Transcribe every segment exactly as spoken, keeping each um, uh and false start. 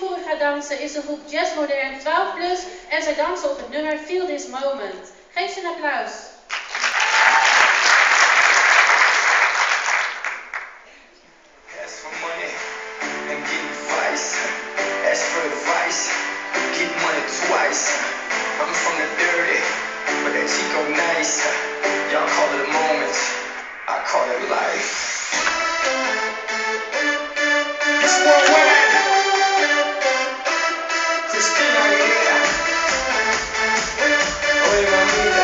voor u gaat dansen is de groep Jazz Modern twaalf plus en zij dansen op het nummer Feel This Moment. Geef ze een applaus. Ask for money and get advice. Ask for advice, get money twice. I'm from the dirty, but that Chico nice. Y'all call it a moment, I call it life. It's worldwide. Christina, yeah. Oye, mamita.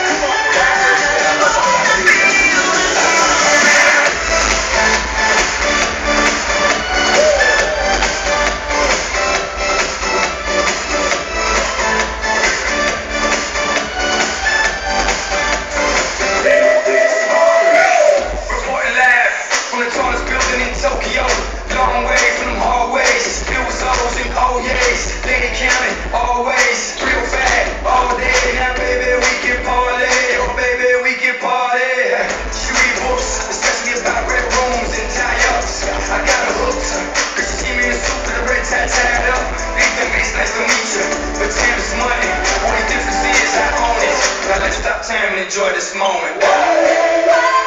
Tokyo, long way from them hallways. It was O's and oh yeahs. Lady counting, always. Real fat, all day. Now baby, we can party. Oh baby, we can party. She read books, especially about red rooms and tie-ups. I got her hooked, cause she see me in a suit with a red tie tied up. Ethan, it's nice to meet you, but time is money. Only difference is I own it. Now let's stop time and enjoy this moment. Whoa.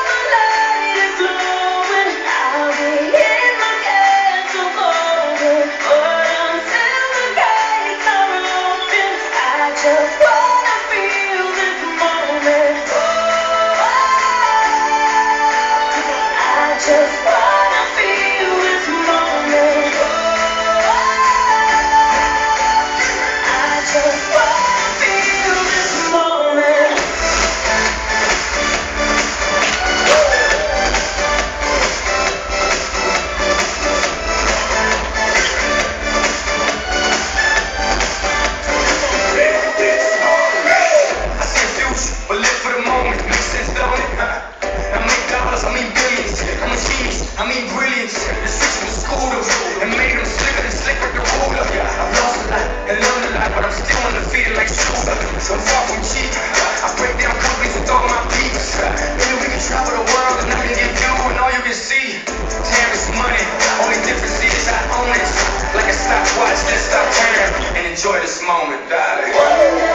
I mean brilliance, the system was screwed and made them slicker than slick with the ruler. I've lost a lot and learned a lot, but I'm still undefeated like Shooter. So far from cheap, I break down companies with all my peeps. Maybe we can travel the world and I can get you and all you can see. Time is money, only difference is I own it. Like a stopwatch, let's stop time and enjoy this moment, darling.